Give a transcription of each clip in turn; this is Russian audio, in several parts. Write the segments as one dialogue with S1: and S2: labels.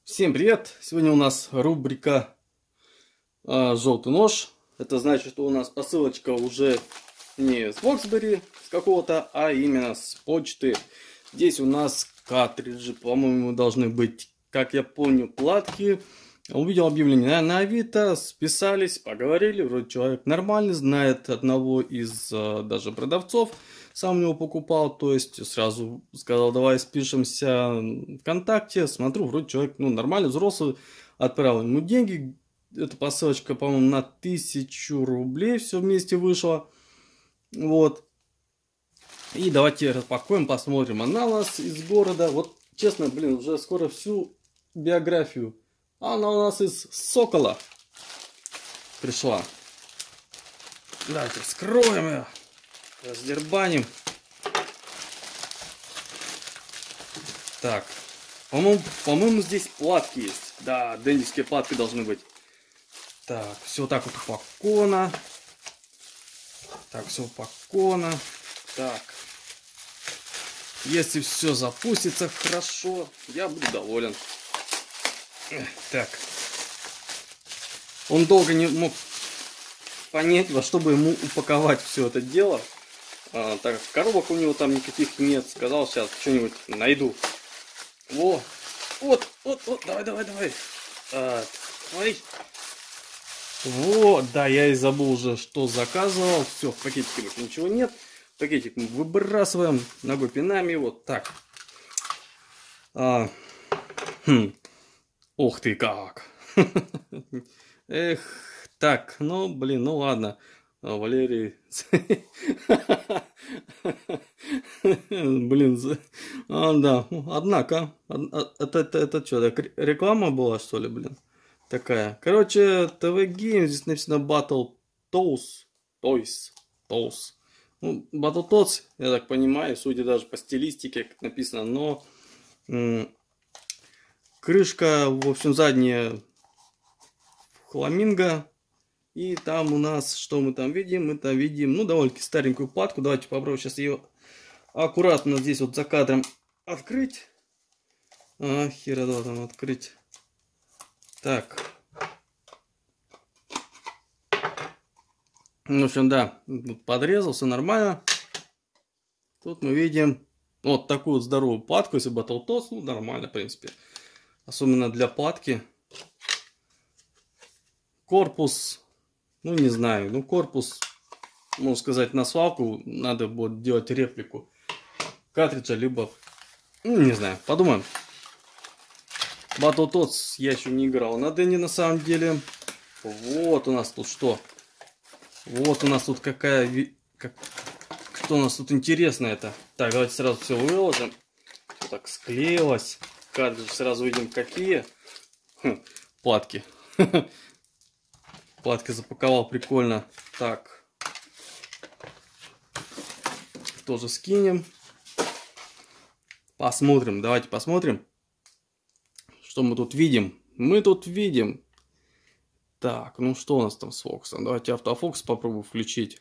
S1: Всем привет! Сегодня у нас рубрика «Желтый нож». Это значит, что у нас посылочка уже не с Боксбери с какого-то, а именно с почты. Здесь у нас картриджи, по-моему, должны быть, как я помню, платки. Увидел объявление на Авито, списались, поговорили. Вроде человек нормальный, знает одного из даже продавцов. Сам у него покупал, то есть сразу сказал, давай спишемся ВКонтакте. Смотрю, вроде человек нормальный, взрослый. Отправил ему деньги. Эта посылочка, по-моему, на 1000 рублей все вместе вышла. Вот. И давайте распакуем, посмотрим. Она у нас из города. Вот, честно, уже скоро всю биографию. Она у нас из Сокола пришла. Давайте вскроем ее. Раздербаним. Так. По-моему, здесь платки есть. Да, дэндисские платки должны быть. Так, все так вот упаковано. Так, все упаковано. Так. Если все запустится хорошо, я буду доволен. Так. Он долго не мог понять, во что бы ему упаковать все это дело. Так как коробок у него там никаких нет. Сказал, сейчас что-нибудь найду. Вот, давай. Смотри. Вот, да, я и забыл уже, что заказывал. Все, в пакетике больше ничего нет. Пакетик мы выбрасываем, ногой пинаем его. Так. Ух ты как. Эх, так, ну ладно. Валерий. Да. Однако. Это что, реклама была, что ли, Такая. Короче, ТВ Гейм, здесь написано Battle Toys. Ну, Battletoads, я так понимаю, судя даже по стилистике, как написано, но крышка, в общем, задняя фламинго. И там у нас, что мы там видим? Мы там видим, довольно-таки старенькую платку. Давайте попробуем сейчас ее аккуратно здесь вот за кадром открыть. Хера там открыть. Так. В общем, да, подрезал, все нормально. Тут мы видим вот такую вот здоровую платку, если Battletoads, нормально, в принципе. Особенно для платки. Корпус, не знаю, корпус, можно сказать, на свалку. Надо будет делать реплику картриджа, либо, не знаю, подумаем. Battletoads я еще не играл на Денди, на самом деле. Вот у нас тут что? Вот у нас тут что у нас тут интересно это? Так, давайте сразу все выложим. Все так склеилось. Картридж сразу видим какие. Платки. Платки запаковал прикольно. Так. Тоже скинем. Посмотрим. Давайте посмотрим. Что мы тут видим? Мы тут видим. Так, что у нас там с фокусом? Давайте автофокус попробую включить.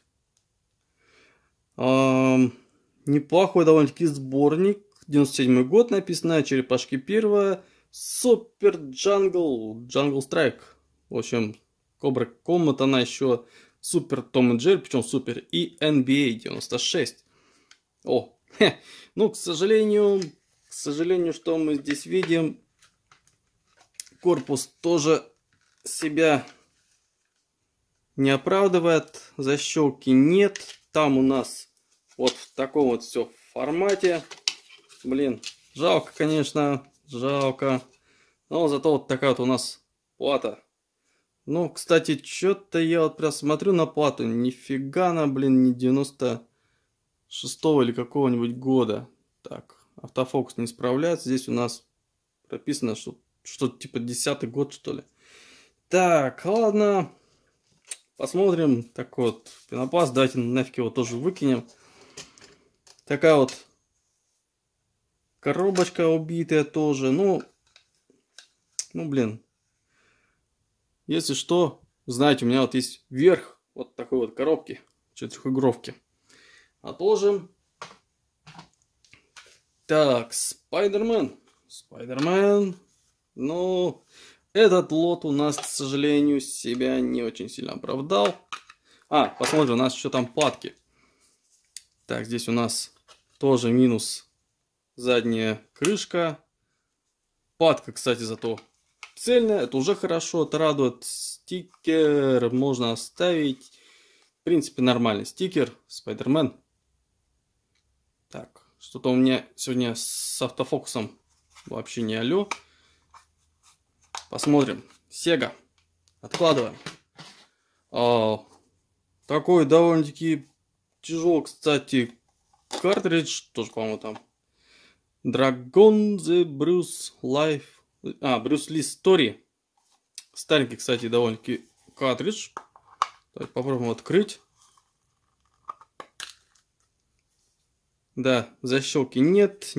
S1: Неплохой довольно-таки сборник. 97 год написано. Черепашки первая. Супер Джангл. Джангл Страйк. В общем, Кобра Комат, она еще Супер Том и Джерри, причем Супер, и NBA 96. К сожалению, что мы здесь видим, корпус тоже себя не оправдывает, защелки нет. Там у нас вот в таком вот все формате. Жалко, конечно, жалко. Но зато вот такая вот у нас плата. Кстати, что-то я вот прям смотрю на плату. Нифига она, не 96-го или какого-нибудь года. Так, автофокус не справляется. Здесь у нас прописано, что что-то типа 10-й год, что ли. Так, ладно. Посмотрим. Такой вот пенопласт. Давайте нафиг его тоже выкинем. Такая вот коробочка убитая тоже. Если что, знаете, у меня вот есть верх вот такой вот коробки, четырехигровки. Отложим. Так, Спайдермен. Но этот лот у нас, к сожалению, себя не очень сильно оправдал. Посмотрим, у нас еще там платки. Так, здесь у нас тоже минус задняя крышка. Платка, кстати, зато цельная. Это уже хорошо, это радует. Стикер можно оставить. В принципе, нормальный стикер. Spider-Man. Так, что-то у меня сегодня с автофокусом вообще не алё. Посмотрим. Sega. Откладываем. Такой довольно-таки тяжелый, кстати, картридж. Тоже, по-моему, там. Dragon the Bruce Life. Bruce Lee Story. Старенький, кстати, довольно-таки картридж. Давайте попробуем открыть. Да, защелки нет.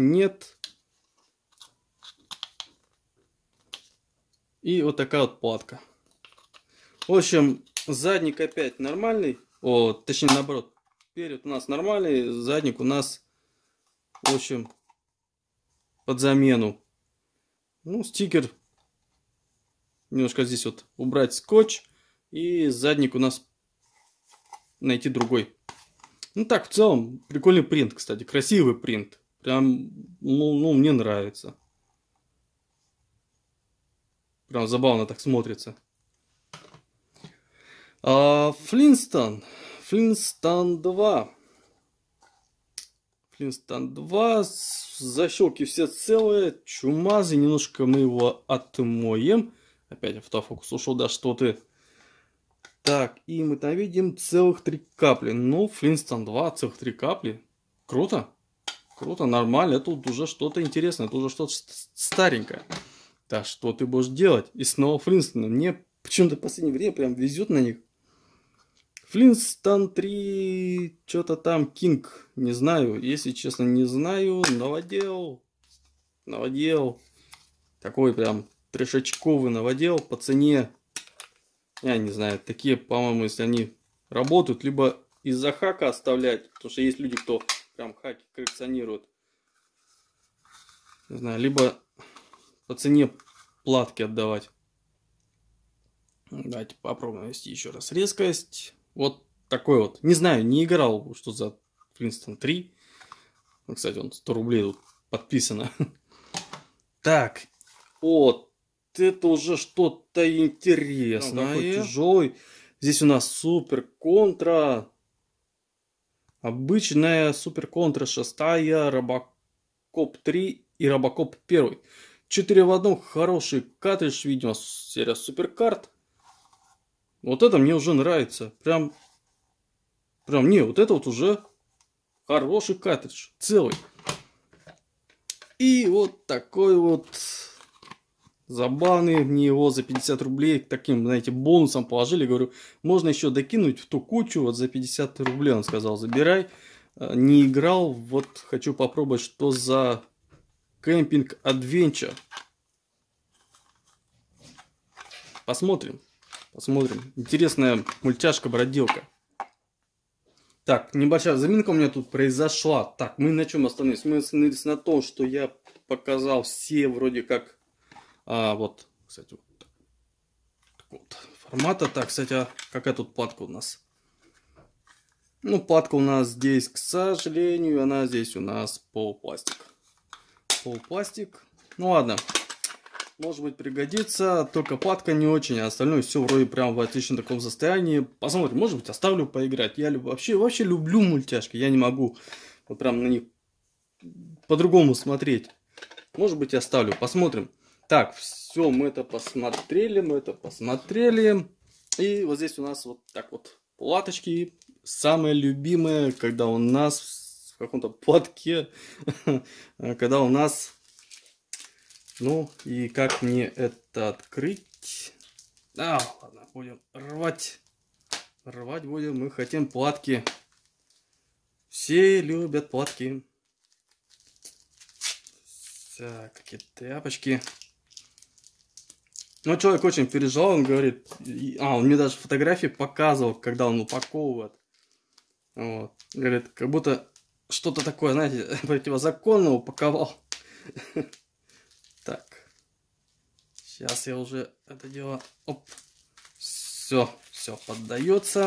S1: И вот такая вот платка. В общем, задник опять нормальный. Точнее, наоборот. Перед у нас нормальный, задник у нас, в общем, под замену. Ну, стикер. Немножко здесь вот убрать скотч. И задник у нас найти другой. Ну так, в целом, прикольный принт, кстати. Красивый принт. Прям, ну мне нравится. Прям забавно так смотрится. Флинстон 2. Флинстон 2. Защелки все целые. Чумазый. Немножко мы его отмоем. Опять автофокус ушел, да что ты. Так, и мы там видим целых 3 капли. Ну, Флинстон 2, целых 3 капли. Круто. Круто, нормально. Тут уже что-то интересное. Это уже что-то старенькое. Да что ты будешь делать? И снова Флинстон. Мне почему-то в последнее время прям везет на них. Флинстон 3, что-то там, Кинг, не знаю, если честно, не знаю, новодел, такой прям трешечковый новодел по цене, я не знаю, такие, по-моему, если они работают, либо из-за хака оставлять, потому что есть люди, кто прям хаки коллекционирует, не знаю, либо по цене платки отдавать. Давайте попробуем ввести еще раз резкость. Вот такой вот. Не знаю, не играл, что за Флинстон 3. Ну, кстати, он 100 рублей тут подписано. Так, вот это уже что-то интересное. Такой тяжелый. Здесь у нас супер контра. Обычная супер контра 6, Робокоп 3 и Робокоп 1. 4 в одном, хороший картридж, видимо, серия суперкарт. Вот это мне уже нравится. Прям не, вот это вот уже хороший картридж. Целый. И вот такой вот забавный. Мне его за 50 рублей таким, знаете, бонусом положили. Говорю, можно еще докинуть в ту кучу. Вот за 50 рублей он сказал, забирай. Не играл. Вот хочу попробовать, что за Camping Adventure. Посмотрим. Интересная мультяшка-бродилка. Так, небольшая заминка у меня тут произошла. Так, мы на чем остановились? Мы остановились на том, что я показал все вроде как... вот, кстати, вот такого вот формата. Так, кстати, какая тут платка у нас? Ну, платка у нас здесь, к сожалению, она здесь у нас полупластик. Ну, ладно. Может быть, пригодится, только платка не очень, а остальное все вроде прям в отличном таком состоянии. Посмотрим, может быть, оставлю поиграть. Я вообще люблю мультяшки, я не могу вот прям на них по-другому смотреть. Может быть, оставлю, посмотрим. Так, все, мы это посмотрели. И вот здесь у нас вот так вот платочки. Самые любимые, когда у нас в каком-то платке, когда у нас... Ну, и как мне это открыть? Ладно, будем рвать. Рвать будем, мы хотим платки. Все любят платки. Так, какие тряпочки. Ну, человек очень переживал, он говорит... он мне даже фотографии показывал, когда он упаковывает. Вот. Говорит, как будто что-то такое, знаете, противозаконно упаковал. Так. Сейчас я уже это дело... Оп. Все поддается.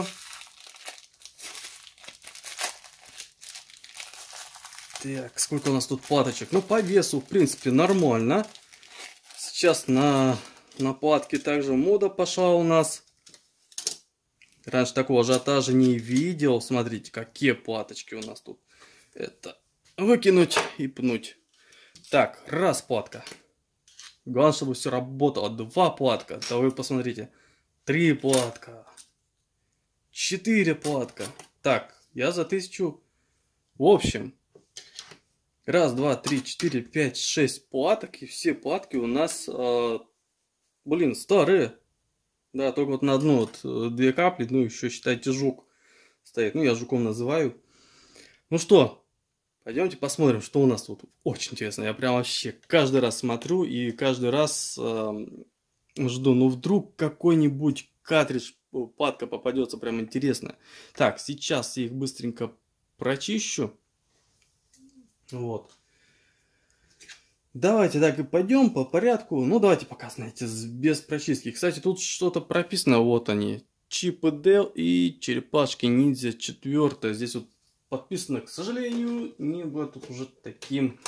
S1: Так, сколько у нас тут платочек? Ну, по весу, в принципе, нормально. Сейчас на платке также мода пошла у нас. Раньше такого ажиотажа не видел. Смотрите, какие платочки у нас тут. Это выкинуть и пнуть. Так, раз платка. Главное, чтобы все работало. 2 платка. Да вы посмотрите. 3 платка. 4 платка. Так, я за 1000. В общем. 1, 2, 3, 4, 5, 6 платок. И все платки у нас, блин, старые. Да, только вот на одну вот 2 капли. Ну, еще, считайте, жук стоит. Ну, я жуком называю. Ну что, пойдемте посмотрим, что у нас тут. Очень интересно. Я прям вообще каждый раз смотрю и каждый раз жду. Ну, вдруг какой-нибудь картридж, платка попадется. Прям интересно. Так, сейчас я их быстренько прочищу. Вот. Давайте так и пойдем по порядку. Ну, давайте пока, знаете, без прочистки. Кстати, тут что-то прописано. Вот они. Чип и Дейл и черепашки ниндзя 4. Здесь вот подписано, к сожалению, не было тут уже таким.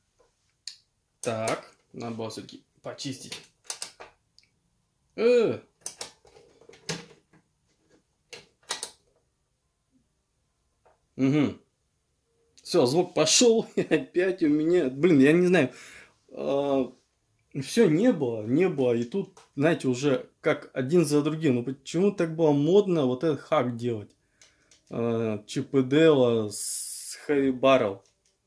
S1: Так, надо было все-таки почистить. Угу. Все, звук пошел, и опять у меня, блин, я не знаю, все не было, и тут, знаете, уже как один за другим. Ну почему так было модно вот этот хак делать? Чип и Дейла с Хэви Баррел.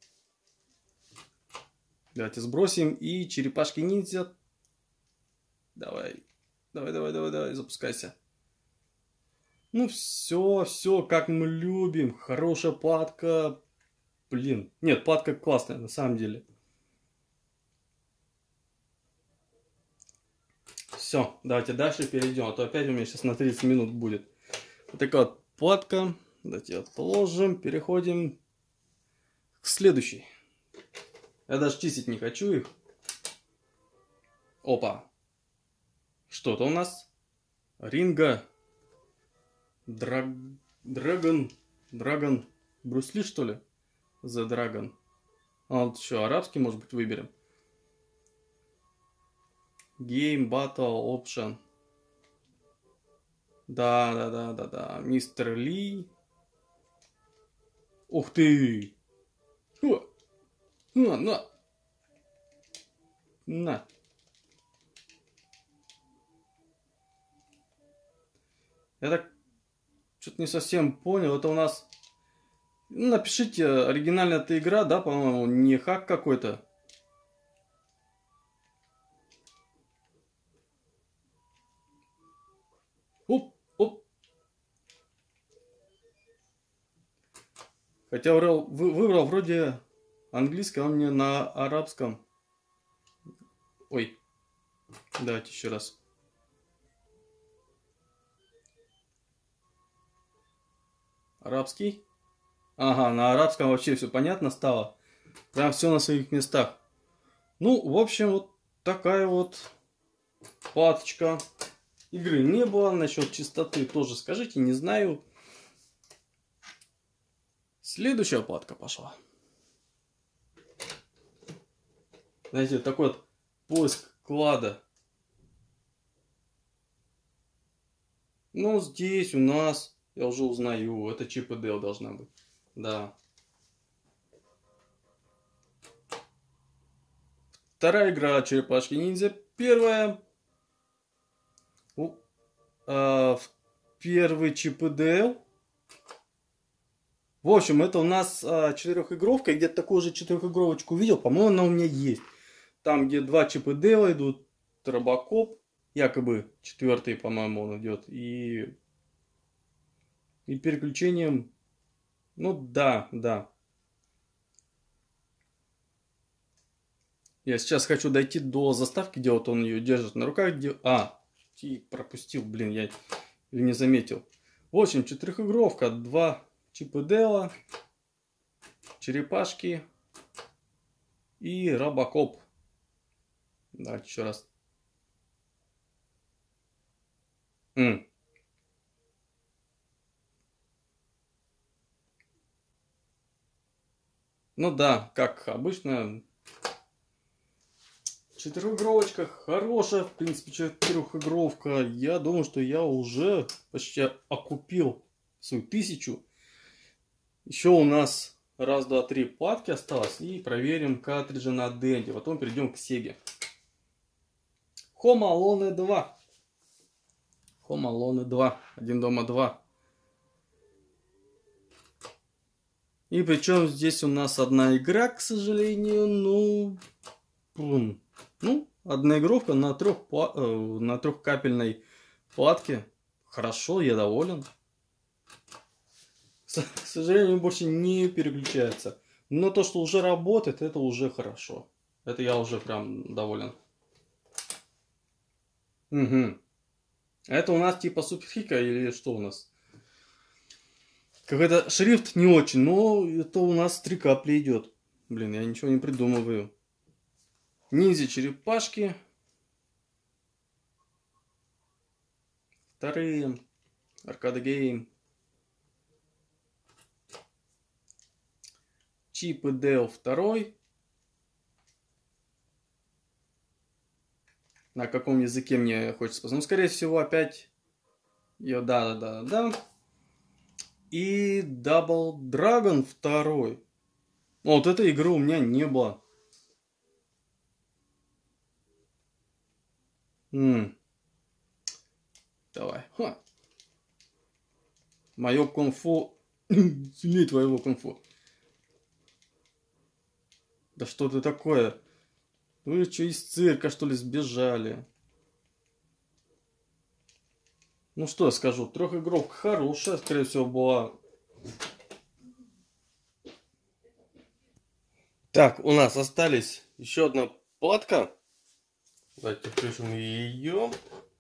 S1: Давайте сбросим. И черепашки ниндзя. Давай, запускайся. Ну все, как мы любим. Хорошая платка. Блин, нет, платка классная, на самом деле. Все, давайте дальше перейдем, а то опять у меня сейчас на 30 минут будет. Вот такая вот платка. Давайте отложим, переходим к следующей. Я даже чистить не хочу их. Опа. Что-то у нас. Ринга. Драгон. Брюс Ли, что ли? The Dragon. А вот еще арабский, может быть, выберем. Game Battle Option. Да. Мистер Ли. Ух ты! На. Я так что-то не совсем понял. Это у нас... Ну, напишите, оригинальная эта игра, да, по-моему, не хак какой-то. Оп. Хотя выбрал вроде английский, а он мне на арабском. Ой. Давайте еще раз. Арабский. Ага, на арабском вообще все понятно стало. Прям все на своих местах. Ну, в общем, вот такая вот платочка. Игры не было. Насчет чистоты тоже скажите, не знаю. Следующая платка пошла. Знаете, такой вот поиск клада. Ну, здесь у нас, я уже узнаю, это Чип и Дейл должна быть. Да. Вторая игра Черепашки Ниндзя. Первая. Первый Чип и Дейл. В общем, это у нас 4-игровка. Где-то такую же 4-игровочку видел. По-моему, она у меня есть. Там, где 2 Чип и Дейла идут. Робокоп. Якобы 4-й, по-моему, он идет. И переключением... Ну, да. Я сейчас хочу дойти до заставки, где вот он ее держит на руках. И пропустил, блин, я не заметил. В общем, 4-игровка. 2 Чип и Дейла, черепашки и Робокоп. Давайте еще раз М. Ну да, как обычно, четырехигровочка хорошая, в принципе, четырехигровка. Я думаю, что я уже почти окупил свою 1000. Еще у нас раз, два, три платки осталось. И проверим картриджи на Денди. Потом перейдем к Сеге. Home Alone 2. Home Alone 2. Один дома 2. И причем здесь у нас одна игра, к сожалению. Ну, одна игровка на трехкапельной платке. Хорошо, я доволен. К сожалению, больше не переключается. Но то, что уже работает, это уже хорошо. Это я уже прям доволен. Угу. Это у нас типа суперхика или что у нас? Какой-то шрифт не очень, но это у нас 3 капли идет. Блин, я ничего не придумываю. Ниндзя-черепашки. Вторые. Аркада гейм. Чип и Дейл второй. На каком языке мне хочется посмотреть. Ну, скорее всего, опять... Да. И Double Dragon второй. Вот этой игры у меня не было. Давай. Ха. Мое кунг-фу сильнее твоего кунг-фу. Да что ты такое? Вы что, из цирка, что ли, сбежали? Ну что я скажу, трехигровка хорошая, скорее всего, была. Так, у нас остались еще одна платка. Давайте включим ее.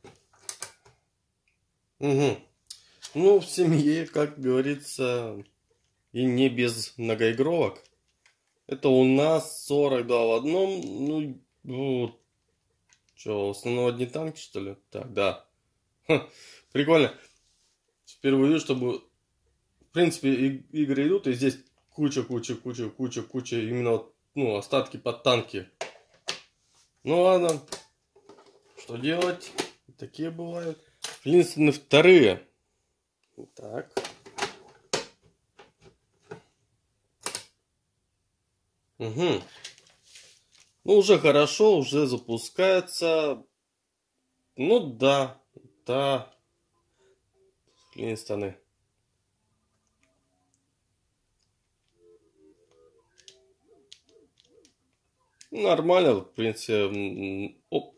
S1: Угу. Ну, в семье, как говорится, и не без многоигровок. Это у нас 42 в одном. Ну, вот. Что, в основном одни танки, что ли? Так, да. Ха, прикольно. Впервые вижу, чтобы... В принципе, игры идут, и здесь куча именно вот, ну, остатки под танки. Ну ладно. Что делать? Такие бывают. Флинстоны вторые. Так. Угу. Ну, уже хорошо, уже запускается. Ну, да. Флинстоны. Нормально, в принципе. Оп.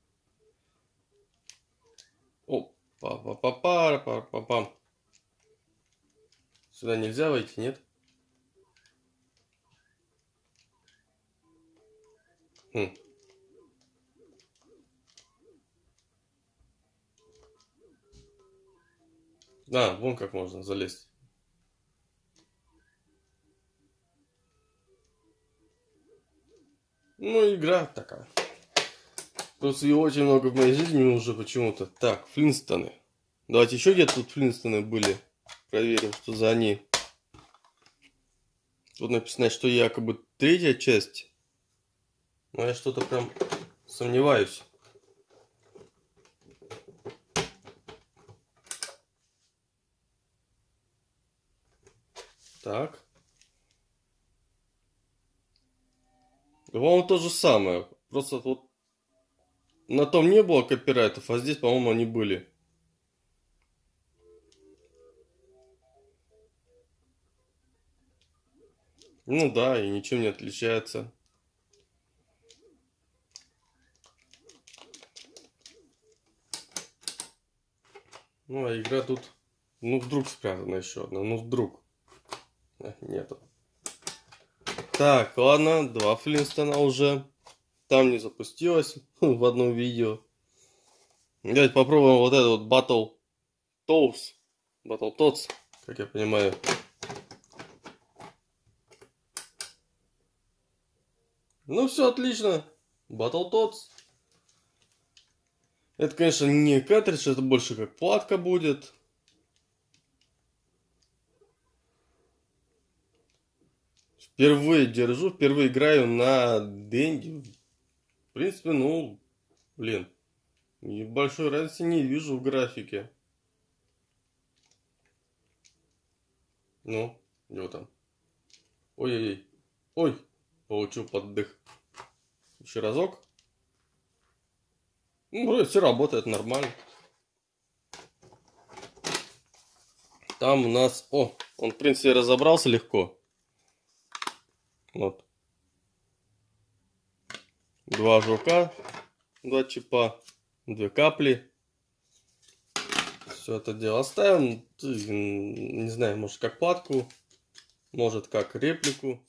S1: Оп. Па-па-па-па-па-па-пам. Сюда нельзя войти, нет? Хм. Да, вон как можно залезть. Ну, игра такая. Просто ее очень много в моей жизни уже почему-то. Так, Флинстоны. Давайте еще где-то тут Флинстоны были. Проверим, что за они. Тут написано, что якобы третья часть. Но я что-то прям сомневаюсь. Так. По-моему, то же самое. Просто вот на том не было копирайтов, а здесь, по-моему, они были. Ну да, и ничем не отличается. Ну, а игра тут... Ну, вдруг спрятана еще одна. Ну, вдруг. Нету. Так, ладно. 2 Флинстона уже. Там не запустилось в одном видео. Давайте попробуем вот этот вот Battletoads, как я понимаю. Ну все отлично. Battletoads. Это, конечно, не картридж, это больше как платка будет. Впервые держу, впервые играю на Денди. В принципе, ну, блин, большой разницы не вижу в графике. Ну, где там? Ой-ой-ой. Ой, получил поддых. Еще разок. Ну, вроде все работает нормально. Там у нас... О, он, в принципе, разобрался легко. Вот. 2 жука, 2 чипа, 2 капли. Все это дело оставим. Не знаю, может как платку, может как реплику.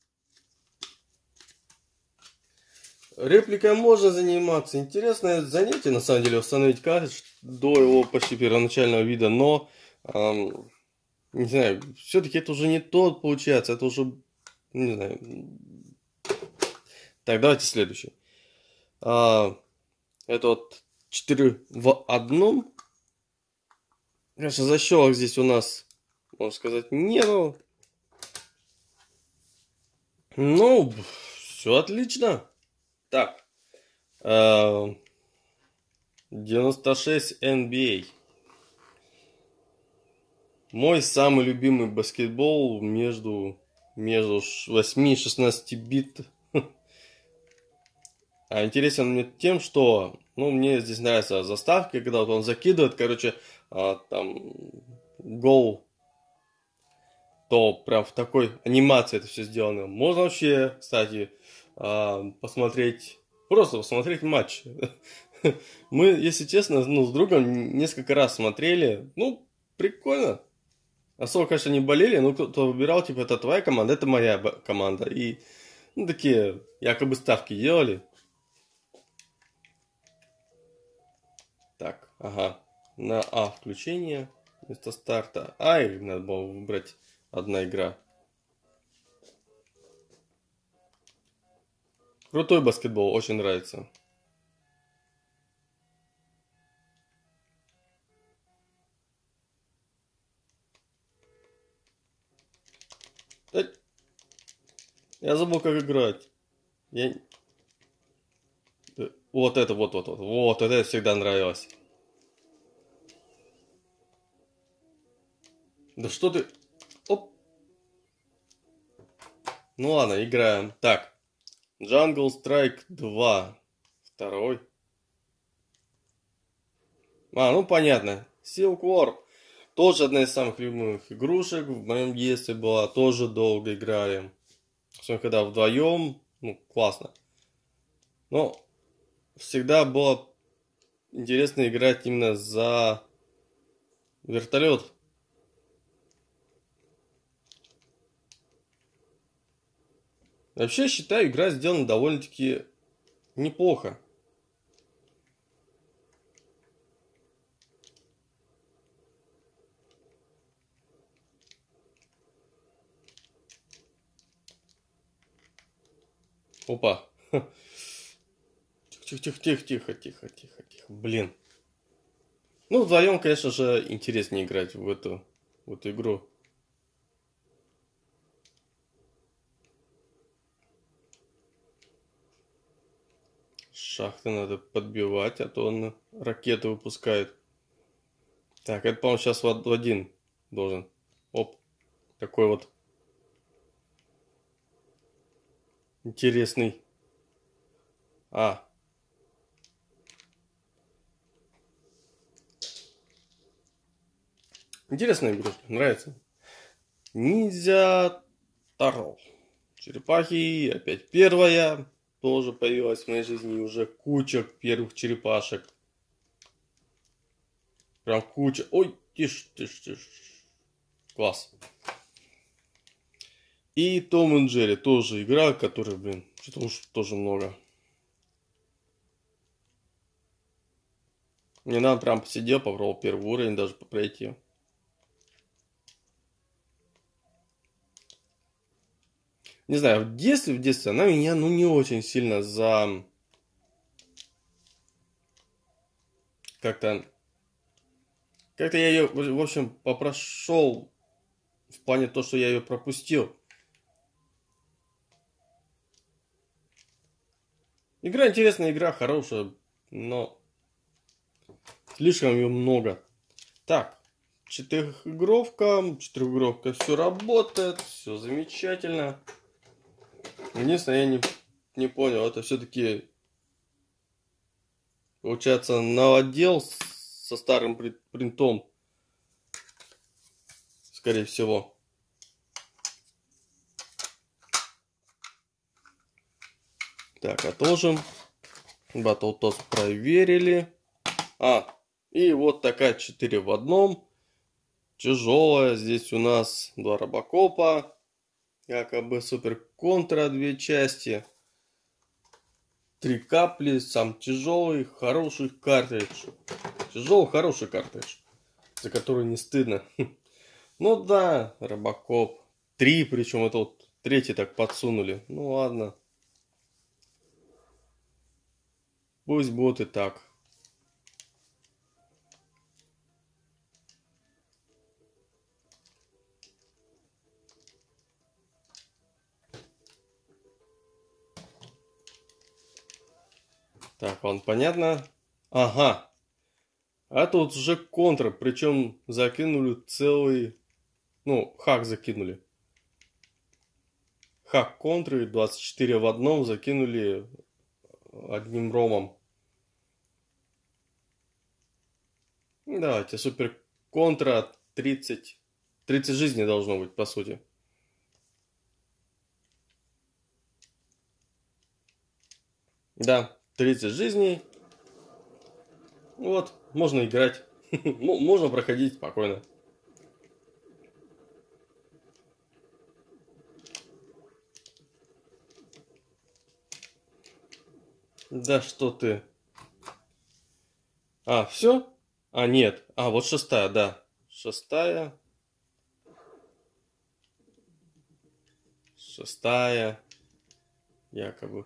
S1: Репликой можно заниматься. Интересное занятие, на самом деле, установить картридж до его почти первоначального вида, но не знаю, все-таки это уже не тот получается, это уже, не знаю. Так, давайте следующий. Это вот 4 в одном. Конечно, защелок здесь у нас, можно сказать, нету. Ну, все отлично. Так, 96 NBA. Мой самый любимый баскетбол между 8 и 16 бит. А интересен мне тем, что, ну, мне здесь нравятся заставки, когда вот он закидывает, короче, там, гол, то прям в такой анимации это все сделано. Можно вообще, кстати, посмотреть, просто посмотреть матч. Мы, если честно, ну, с другом несколько раз смотрели, ну, прикольно. Особо, конечно, не болели, но кто-то выбирал, типа, это твоя команда, это моя команда. И, ну, такие якобы ставки делали. Так, ага. На А включение вместо старта. Ай, надо было выбрать одна игра. Крутой баскетбол, очень нравится. Я забыл, как играть. Вот это, вот это всегда нравилось. Да что ты... Оп. Ну ладно, играем. Так. Jungle Strike 2. Второй. Ну понятно. Silk War. Тоже одна из самых любимых игрушек. В моем детстве была. Тоже долго играли. Особенно когда вдвоем. Ну, классно. Но всегда было интересно играть именно за вертолет. Вообще, считаю, игра сделана довольно-таки неплохо. Опа. Тихо. Блин. Ну, вдвоем, конечно же, интереснее играть в эту игру. Шахты надо подбивать, а то он ракеты выпускает. Так, это, по-моему, сейчас в один должен. Оп. Такой вот интересный. Интересная игрушка, нравится. Ниндзя Тарл. Черепахи, опять первая. Тоже появилась в моей жизни уже куча первых черепашек. Прям куча. Ой, тише. Класс. И Том и Джерри тоже игра, которая, блин, что-то уж тоже много. Не надо, прям посидел, попробовал первый уровень даже пройти. Не знаю, в детстве она меня, ну, не очень сильно Как-то я ее, в общем, попрошел в плане то, что я ее пропустил. Игра интересная, игра хорошая, но слишком ее много. Так, четырехигровка, все работает, все замечательно. Единственное, я не понял, это все-таки получается новодел со старым принтом, скорее всего. Так, отложим. Battletoads проверили. И вот такая 4 в одном. Тяжелая. Здесь у нас 2 робокопа. Якобы супер контра, 2 части. 3 капли. Сам тяжелый, хороший картридж. Тяжелый, хороший картридж. За который не стыдно. Ну да, робокоп. 3, причем это вот 3 так подсунули. Ну ладно. Пусть будет и так. Так, вам понятно? Ага. А тут уже контра, причем закинули целый... Ну, хак закинули. Хак контры 24 в одном закинули одним ромом. Давайте, супер контра 30 жизней должно быть, по сути. Да, 30 жизней. Вот, можно играть. Можно проходить спокойно. Да что ты. Все? Нет. Вот 6-я, да. 6-я. 6-я. Якобы.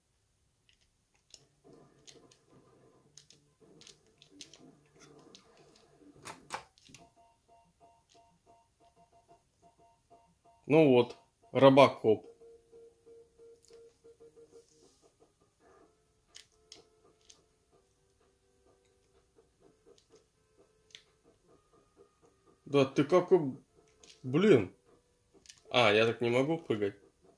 S1: Ну вот, робокоп. Да ты какой... Блин. Я так не могу прыгать.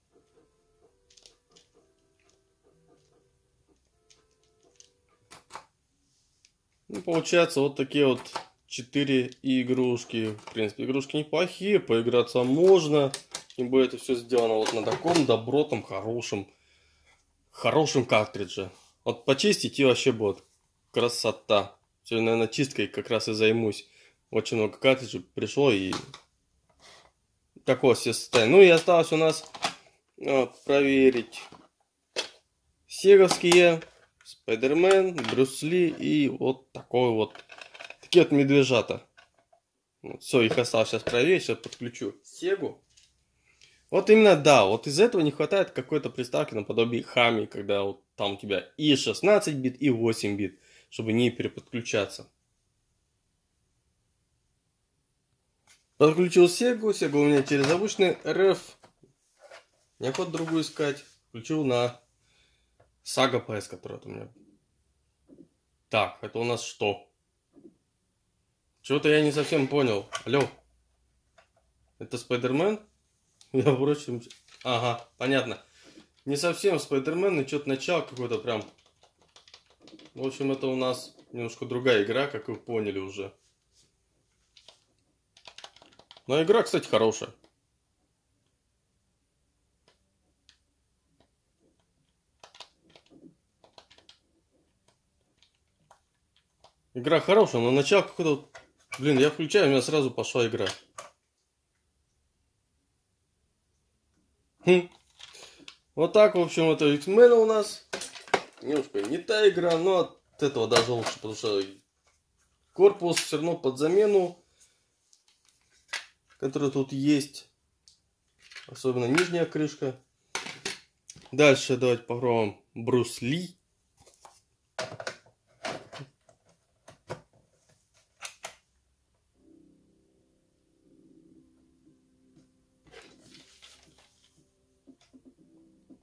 S1: Ну, получается, вот такие вот 4 игрушки. В принципе, игрушки неплохие, поиграться можно. Тем более, это все сделано вот на таком добротном, хорошем картридже. Вот почистить и вообще будет красота. Сегодня, наверное, чисткой как раз и займусь. Очень много картриджей пришло и такое все состояние. Ну и осталось у нас проверить сеговские, Спайдермен, Брюс Ли и вот такой вот. Такие вот медвежата. Вот, все, их осталось сейчас проверить. Сейчас подключу Сегу. Вот именно, да, вот из этого не хватает какой-то приставки наподобие Хами, когда вот там у тебя и 16 бит, и 8 бит, чтобы не переподключаться. Подключил Сегу. Сега у меня через обычный РФ. Неохота другую искать. Включил на Saga PS, которая у меня. Так, это у нас что? Чего-то я не совсем понял. Алло. Это Спайдермен? Я впрочем... Ага, понятно. Не совсем Спайдермен, и что-то начало какое-то прям... В общем, это у нас немножко другая игра, как вы поняли уже. Но игра, кстати, хорошая. Игра хорошая, но начало какое-то... Блин, я включаю, у меня сразу пошла игра. Вот так, в общем, это X-Men у нас. Немножко не та игра, но от этого даже лучше, потому что корпус все равно под замену, который тут есть. Особенно нижняя крышка. Дальше давайте попробуем Брюс Ли.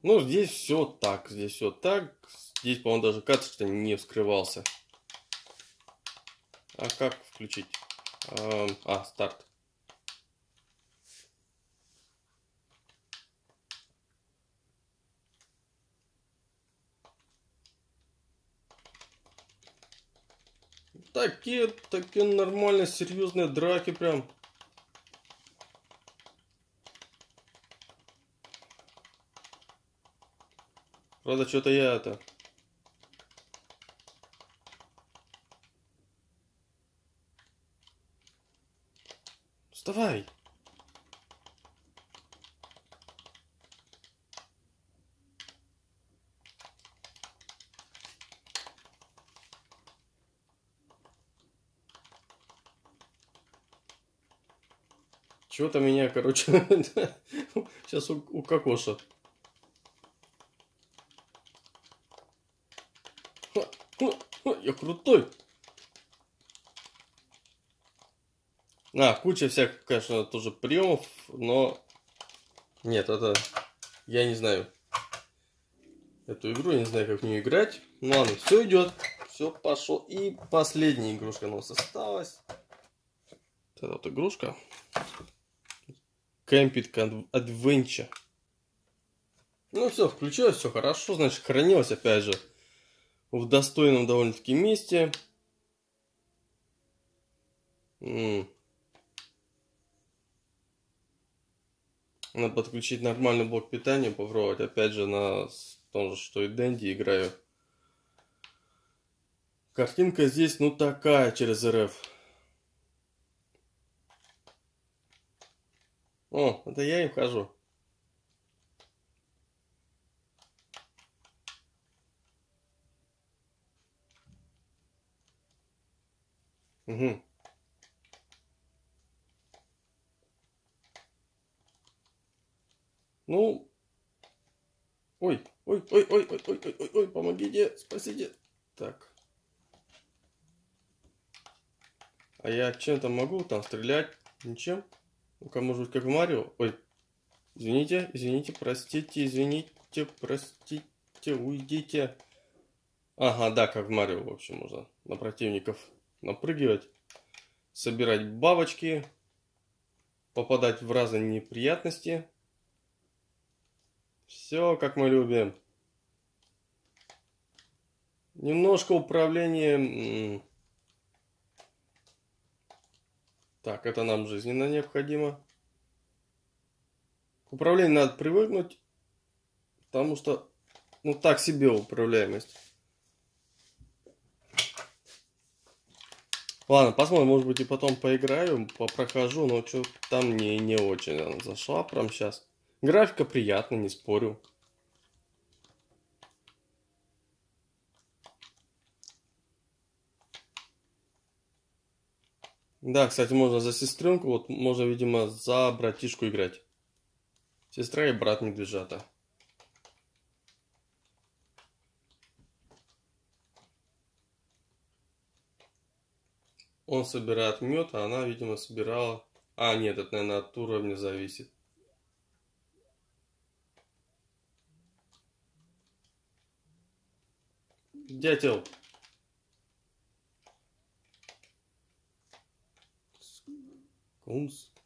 S1: Ну, здесь все так, здесь все так. Здесь, по-моему, даже карточка не вскрывался. А как включить? Старт. Такие нормальные, серьезные драки прям. Правда, что-то я это... Вставай! Чего-то меня, короче, сейчас укокошат. Я крутой. Куча всяких, конечно, тоже приемов, но... Нет, это... Я не знаю. Эту игру, я не знаю, как в нее играть. Ну ладно, все идет. Все, пошел. И последняя игрушка у нас осталась. Это вот игрушка. Camping Adventure. Ну все, включилось, все хорошо. Значит, хранилось, опять же, в достойном довольно-таки месте. Надо подключить нормальный блок питания, попробовать. Опять же, на том же, что и Dendy играю. Картинка здесь, ну, такая, через РФ. О, это я и вхожу. Угу. Ну, ой, помогите, спасите. Так. А я чем-то могу там стрелять? Ничем? Ну-ка, может быть, как в Марио? Ой, извините, простите, уйдите. Ага, да, как в Марио, в общем, можно на противников напрыгивать, собирать бабочки, попадать в разные неприятности. Все, как мы любим. Немножко управления... Так, это нам жизненно необходимо. К управлению надо привыкнуть, потому что, ну, так себе управляемость. Ладно, посмотрим, может быть, и потом поиграю, попрохожу, но что-то там не очень она зашла прям сейчас. Графика приятная, не спорю. Да, кстати, можно за сестренку, вот можно, видимо, за братишку играть. Сестра и брат медвежата. Он собирает мед, а она, видимо, собирала... А, нет, это, наверное, от уровня зависит. Дятел. Кунс.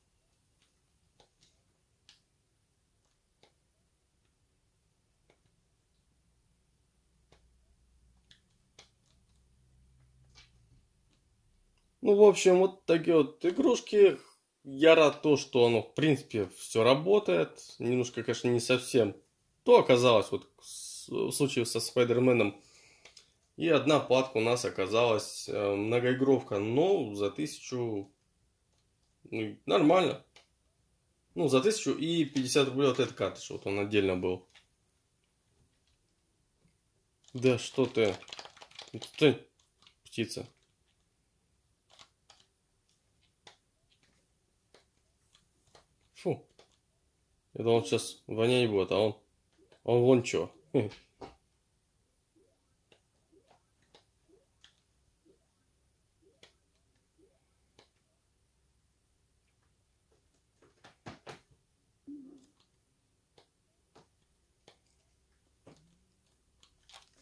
S1: Ну, в общем, вот такие вот игрушки. Я рад то, что оно, в принципе, все работает. Немножко, конечно, не совсем то оказалось, вот в случае со Спайдерменом. И одна платка у нас оказалась многоигровка, но за 1000, ну, нормально. Ну, за 1050 рублей вот этот картридж, вот он отдельно был. Да что ты, птица. Фу. Это он сейчас вонять будет, а он вон чё.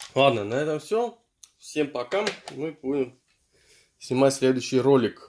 S1: Ладно, на этом все. Всем пока. Мы будем снимать следующий ролик.